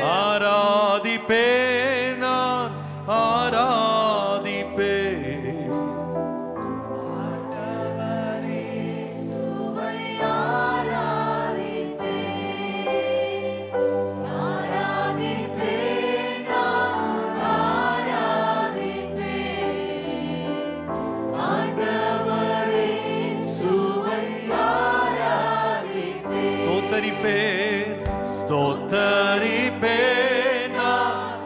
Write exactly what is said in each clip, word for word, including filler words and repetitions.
ஆராதிப்பேன் நான் ஆராதிப்பேன் ஸ்தோத்தரிப்பேன் நான்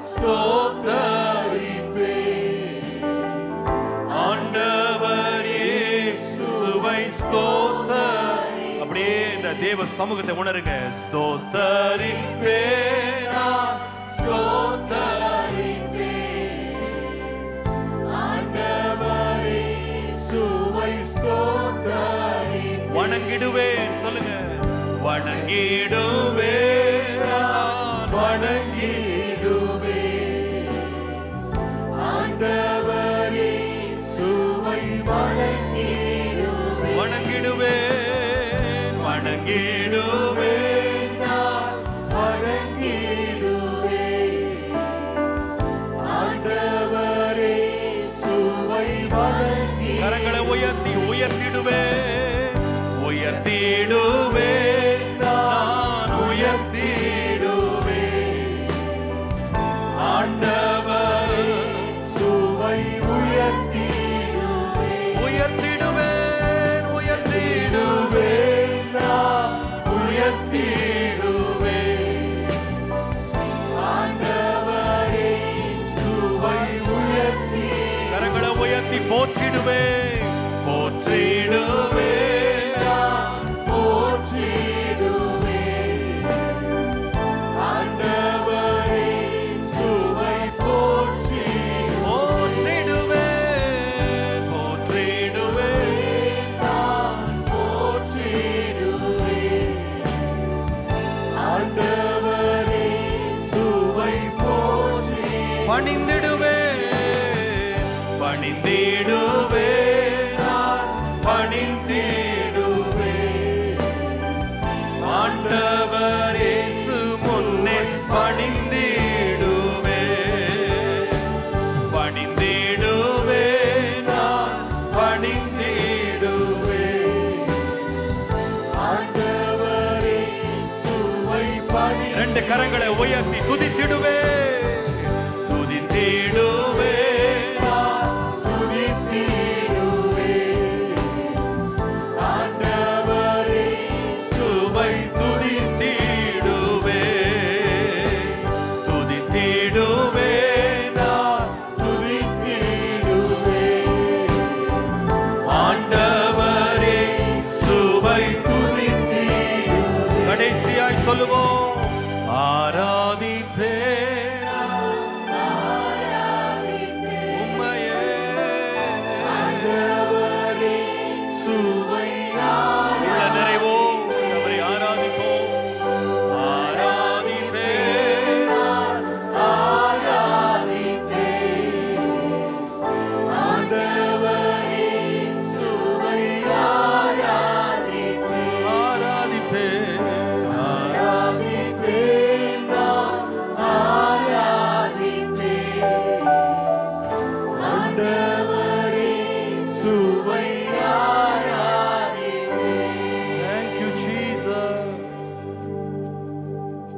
ஸ்தோத்தரிப்பேன் ஆண்டவர் இயேசுவை ஸ்தோத்தரி. அப்படியே இந்த தேவ சமூகத்தை உணருங்க. ஸ்தோத்தரிப்பேன் நான் ஸ்தோத்தரிப்பேன் ஆண்டவர் இயேசுவை ஸ்தோத்தரி. வணங்கிடுவேன் சொல்லுங்க. வணங்கிடுவேன் நான் வணங்கிடுவேன் ஆண்டவர் இயேசுவை வணங்கிடுவேன் வணங்கிடுவேன் வணங்கிடுவேன் நான் வணங்கிடுவேன் ஆண்டவர் இயேசுவை வணங்கிடுவேன். கரங்களை உயர்த்தி உயர்த்திடுவேன் உயர்த்திடுவேன் ஆண்டவர் சுவை உயர்த்திடுவேன் உயர்த்திடுவேன் உயர்த்திடுவேன் நான் உயர்த்திடுவேன் ஆண்டவரே சுவை உயர்த்தி. கரங்களை உயர்த்தி போற்றிடுவேன் போற்றிடுவேன் நான் போற்றிடுவேன் ஆண்டவரே பணிந்திடுவேன் பணிந்திடுவேன் நான் பணிந்திடுவேன் ஆண்டவர் இயேசு முன்னே பணிந்திடுவேன் பணிந்திடுவேன் நான் பணிந்திடுவேன் ஆண்டவர் இயேசுவை பணி. ரெண்டு கரங்களை உயர்த்தி துதித்திடுவேன்